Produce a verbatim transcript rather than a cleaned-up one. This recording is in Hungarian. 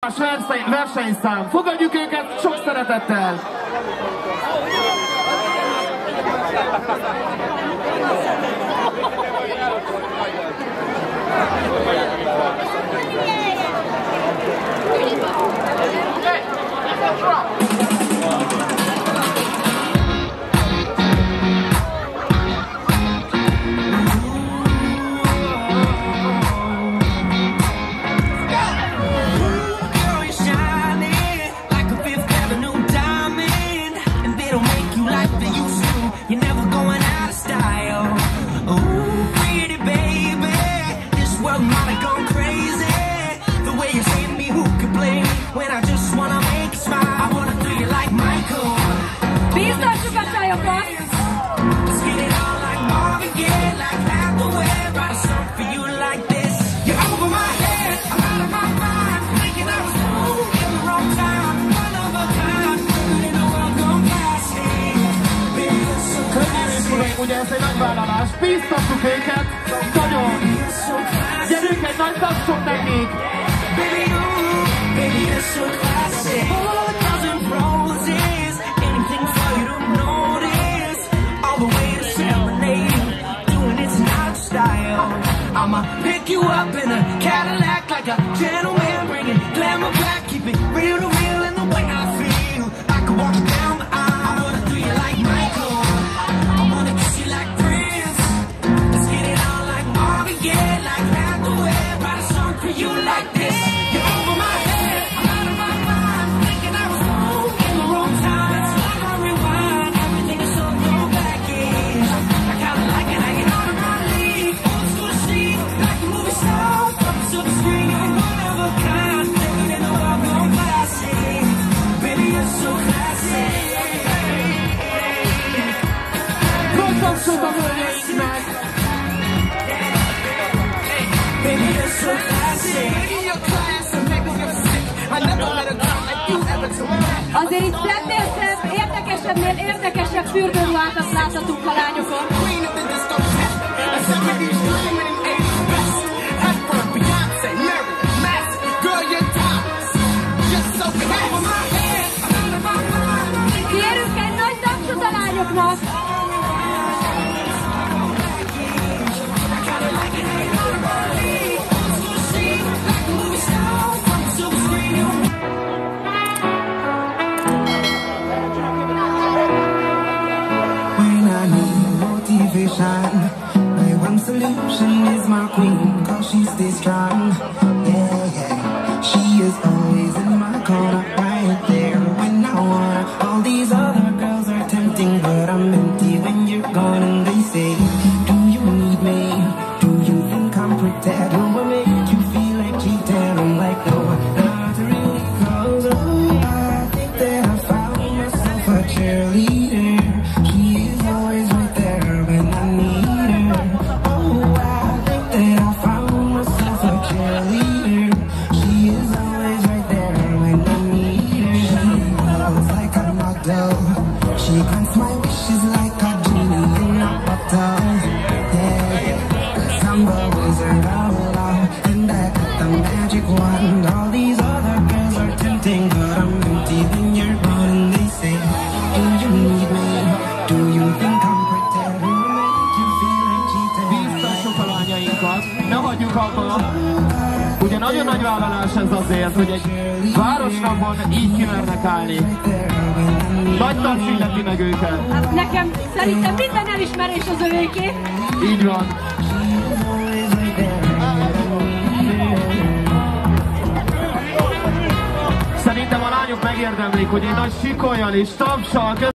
versenyszám. Fogadjuk őket sok szeretettel! Ugye ez egy nagy vállalás, bíztassuk őket, nagyon! Gyerünk, egy nagy tapsot nekik! I'ma pick you up in a Cadillac like a gentleman, bringing glamour back, keep it real to real in the way I feel. I could walk down the aisle, I wanna do you like Michael, I wanna kiss you like Prince. Let's get it on like Marvin Gaye, like Hathaway, write a song for you like this. You're over my head, I'm out of my mind, thinking I was wrong in the wrong time. It's like I rewind, everything is so low baggage. I kinda like it, I get out of my league. Old school chic, like a movie star, from the silver screen, you're one of a kind, living in the world gone classic. Baby, you're so classic. Tapsot a hölgyeinknek! Baby, you're so classic. You're class and magnificent. I never let a girl like you ever do that. Azért itt szebbnél szebb, érdekesebbnél érdekesebb fürdőruhákat láthatunk a lányokon. Queen of the disco pop, and seventies dreaming in eighties best. Hepburn, Beyonce, Mary, Massive, girl, you're timeless. Just so good. Over my head, I'm out of my mind. Kérünk egy nagy tapsot a lányoknak! My one solution is my queen, cause she stays strong. Yeah, yeah. She is always in my corner, right there when I want her. All these other girls are tempting, but I'm empty when you're gone. And they say, do you need me? Do you think I'm pretend? Do I make you feel like cheating? I'm like, no, not really, cause oh, I think that I found myself a cheerleader. She is always right there when I need her. Oh, I think that I found myself a cheerleader. She is always right there when I need her. She knows like a model. She grants my wishes like a genie in a bottle. Yeah, cause I'm the wizard of love, and I got the magic wand. All these other girls are tempting, but I'm empty when you're gone. And they say, do you need me? Do you think I'm pretend? Do I make you feel like cheating? Bíztassuk a lányainkat, ne hagyjuk abba! Ugye nagyon nagy vállalás ez azért, hogy egy városnapon így kimernek állni. Nagy taps illeti meg őket. Nekem szerintem minden elismerés az övéké. Így van. Szerintem a lányok megérdemlik, hogy egy nagy sikollyal és tapssal